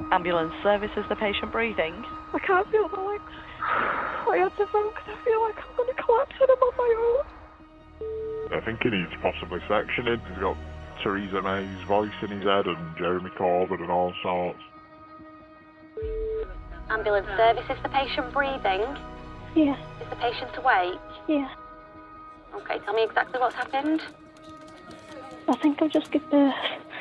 Ambulance service, is the patient breathing? I can't feel my legs. I had to vote because I feel like I'm going to collapse and I'm on my own. I think he needs possibly sectioning. He's got Theresa May's voice in his head and Jeremy Corbyn and all sorts. Ambulance service, is the patient breathing? Yeah. Is the patient awake? Yeah. Okay, tell me exactly what's happened. I think I've just given birth.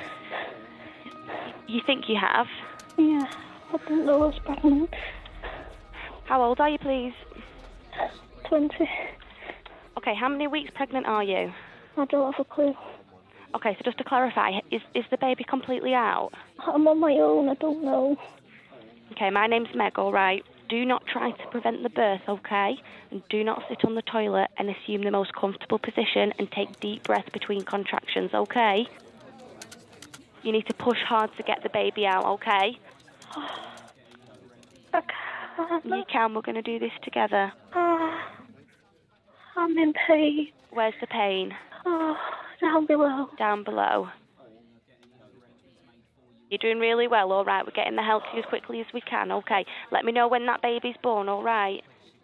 You think you have? Yeah. I didn't know I was pregnant. How old are you, please? 20. Okay, how many weeks pregnant are you? I don't have a clue. Okay, so just to clarify, is the baby completely out? I'm on my own, I don't know. Okay, my name's Meg, all right? Do not try to prevent the birth, okay? And do not sit on the toilet and assume the most comfortable position and take deep breaths between contractions, okay? You need to push hard to get the baby out, okay? I can't. You can, we're going to do this together. I'm in pain. Where's the pain? Down below. Down below. You're doing really well, all right? We're getting the help to you as quickly as we can, okay? Let me know when that baby's born, all right?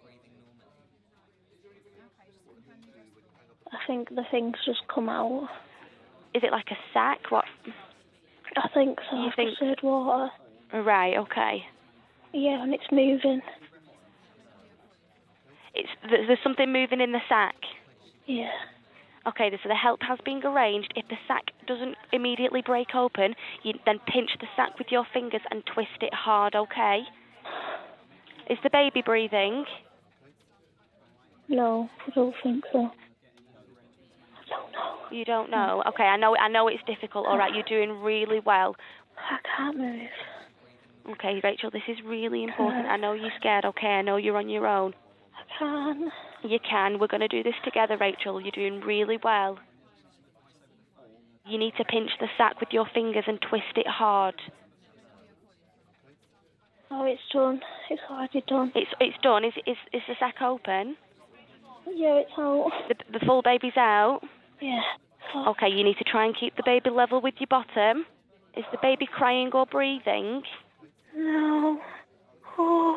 I think the thing's just come out. Is it like a sack? What? I think so. You I've think... just heard water. Right, okay. Yeah, and it's moving. There's something moving in the sack? Yeah. Okay, so the help has been arranged. If the sack doesn't immediately break open, you then pinch the sack with your fingers and twist it hard, okay? Is the baby breathing? No, I don't think so. I don't know. You don't know? Okay, I know it's difficult, all right? You're doing really well. I can't move. Okay, Rachel, this is really important. I know you're scared, okay? I know you're on your own. I can. You can. We're going to do this together, Rachel. You're doing really well. You need to pinch the sack with your fingers and twist it hard. Oh, it's done. It's already done. It's done. Is the sack open? Yeah, it's out. The full baby's out? Yeah. Okay, you need to try and keep the baby level with your bottom. Is the baby crying or breathing? No. Oh.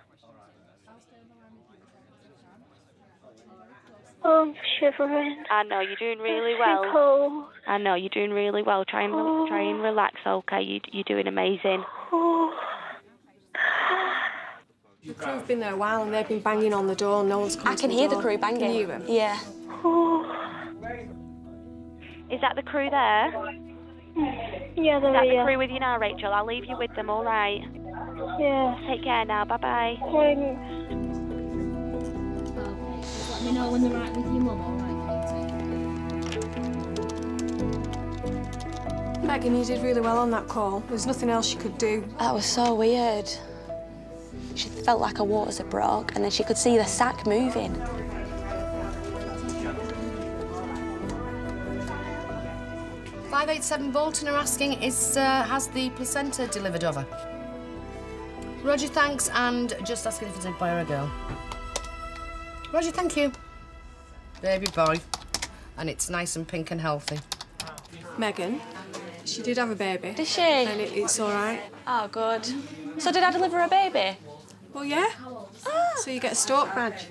I'm shivering. I know, you're doing really well. It's cold. I know, you're doing really well. Try and relax, okay? You're doing amazing. Oh. The crew've been there a while and they've been banging on the door. No one's come. I can hear the crew banging. Can you hear them? Yeah. Oh. Is that the crew there? Yeah, they're Is that here. the crew with you now, Rachel? I'll leave you with them, all right? Yeah. Take care now. Bye-bye. Thanks. Let me know when they're right with your mum, all right, Katie? Megan, you did really well on that call. There's nothing else you could do. That was so weird. She felt like her waters had broke, and then she could see the sack moving. "587 Bolton are asking, has the placenta delivered over?" Roger, thanks, and just asking if it's a boy or a girl. Roger, thank you. Baby boy. And it's nice and pink and healthy. Megan, she did have a baby. Did she? And it's all right. Oh, good. So did I deliver a baby? Well, yeah. So you get a stalk badge.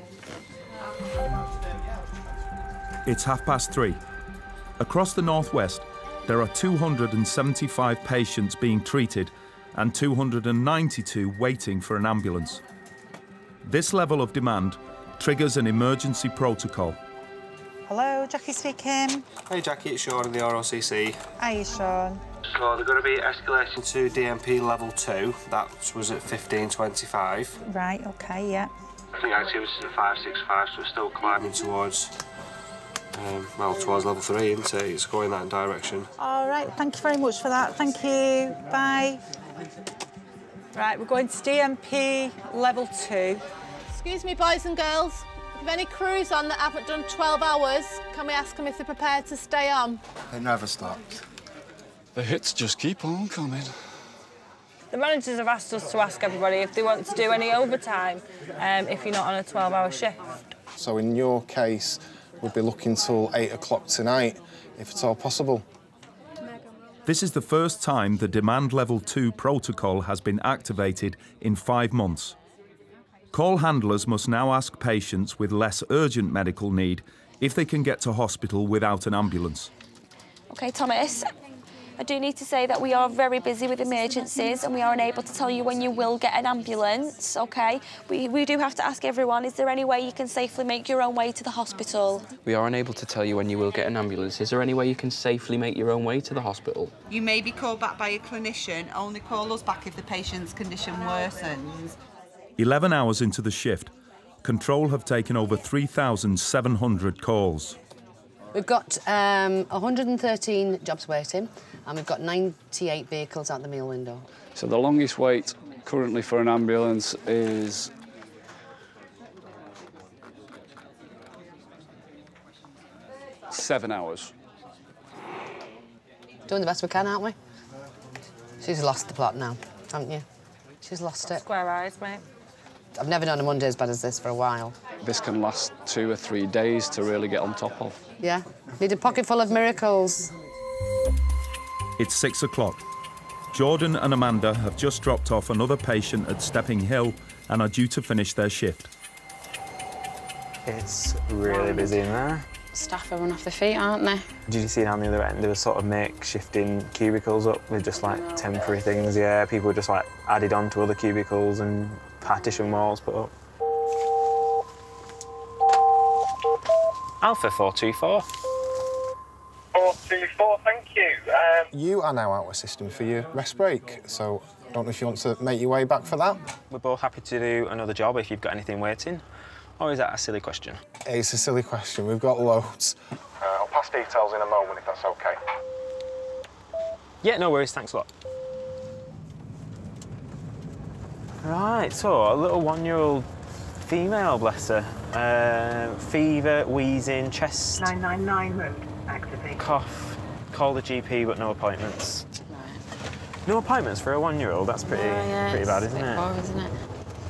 It's 3:30. Across the northwest, there are 275 patients being treated and 292 waiting for an ambulance. This level of demand triggers an emergency protocol. Hello, Jackie speaking. Hey Jackie, it's Sean in the ROCC. Hiya, Sean. So they're going to be escalating to DMP level 2. That was at 15:25. Right, okay, yeah. I think activity is at 565, so it's still climbing towards, towards level 3, isn't it? It's going that direction. All right, thank you very much for that. Thank you. Bye. Right, we're going to DMP level 2. Excuse me, boys and girls. If any crews on that haven't done 12 hours, can we ask them if they're prepared to stay on? They never stopped. The hits just keep on coming. The managers have asked us to ask everybody if they want to do any overtime if you're not on a 12-hour shift. So in your case, we'd be looking till 8 o'clock tonight, if at all possible. This is the first time the demand level 2 protocol has been activated in 5 months. Call handlers must now ask patients with less urgent medical need if they can get to hospital without an ambulance. OK, Thomas, I do need to say that we are very busy with emergencies and we are unable to tell you when you will get an ambulance, OK? We do have to ask everyone, is there any way you can safely make your own way to the hospital? We are unable to tell you when you will get an ambulance. Is there any way you can safely make your own way to the hospital? You may be called back by a clinician. Only call us back if the patient's condition worsens. 11 hours into the shift, Control have taken over 3,700 calls. We've got 113 jobs waiting, and we've got 98 vehicles out the meal window. So the longest wait currently for an ambulance is seven hours. Doing the best we can, aren't we? She's lost the plot now, haven't you? She's lost it. Square eyes, mate. I've never known a Monday as bad as this for a while. This can last 2 or 3 days to really get on top of. Yeah, need a pocket full of miracles. It's 6 o'clock. Jordan and Amanda have just dropped off another patient at Stepping Hill and are due to finish their shift. It's really busy in there. Staff are run off their feet, aren't they? Did you see down the other end, there was sort of makeshifting cubicles up with just like temporary things, yeah. People just like added on to other cubicles and partition walls put up. Alpha 424. 424, thank you. You are now out of system for your rest break, so I don't know if you want to make your way back for that. We're both happy to do another job if you've got anything waiting. Or is that a silly question? It's a silly question. We've got loads. I'll pass details in a moment if that's OK. Yeah, no worries. Thanks a lot. Right, so a little 1-year-old female, bless her. Fever, wheezing, chest... 999 road, activate. Cough. Call the GP, but no appointments. No appointments for a 1-year-old? That's pretty, pretty bad, isn't it? Poor, isn't it?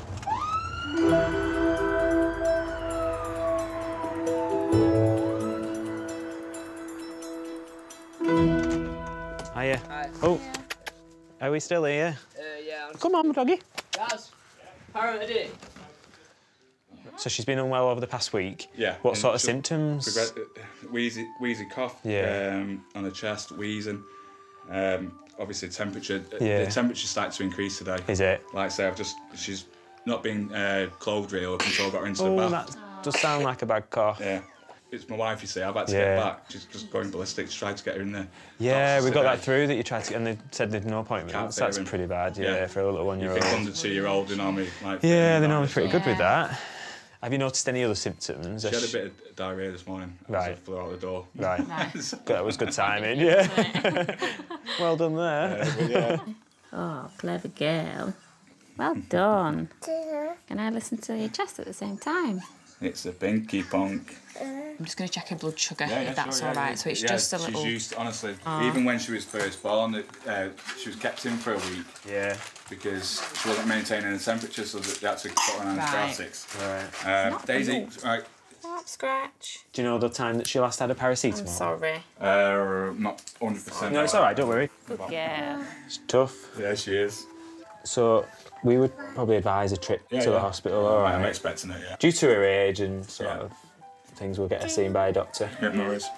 Hiya. Hi. Oh, are we still here? Yeah. Come on, doggy. Guys, parent did. So she's been unwell over the past week? Yeah. What sort of symptoms? Wheezy cough, yeah. On the chest, wheezing. Obviously temperature. Yeah. The temperature's started to increase today. Is it? Like I say, she's not been clothed really, Control got her into the bath. That does sound like a bad cough. Yeah. It's my wife, you see. I've had to get back. She's just going ballistic to try to get her in there. Yeah, we got that through that you tried to, and they said they'd no appointments. That's in. pretty bad, yeah, for a little 1-year-old. You think under 2-year-old, they normally like. Yeah, they're normally pretty good with that. Have you noticed any other symptoms? She had a bit of diarrhea this morning. Right. As I flew out the door. Right. Nice. That was good timing, yeah. Well done there. Oh, clever girl. Well done. Can I listen to your chest at the same time? It's a pinky punk. I'm just going to check her blood sugar, if that's all right. So it's just a little... She's used, honestly, even when she was first born, she was kept in for a week. Yeah. Because she wasn't maintaining the temperature, so they had to put her on antibiotics. Right. Daisy, right. Stop, Scratch. Do you know the time that she last had a paracetamol? I'm sorry. Not 100%. No, it's all right, don't worry. Good girl. It's tough. Yeah, she is. So we would probably advise a trip to the hospital, all right? I'm expecting it, yeah. Due to her age and sort of things, we'll get her seen by a doctor. Yeah, no worries.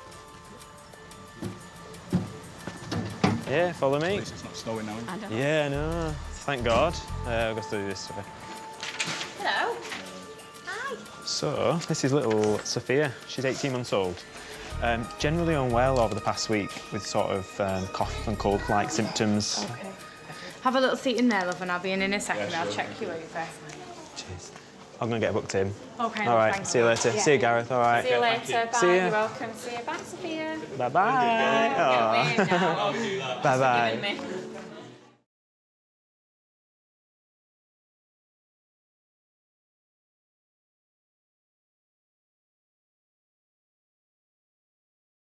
Yeah, follow me. At least it's not snowing now. Yeah, I know. Thank God. I've got to do this. Hello. Hi. So, this is little Sophia. She's 18 months old. Generally unwell over the past week with sort of cough and cold-like symptoms. Okay. Have a little seat in there, love, and I'll be in a second. Yeah, I'll sure. check you over. Cheers. I'm going to get booked in. Okay, all right, thank see you later. Yeah. See you, Gareth, all right. See you later. Bye. See ya. You're welcome. See you. Bye, Sophia. Bye-bye. Bye-bye. Bye-bye. Forgiven me.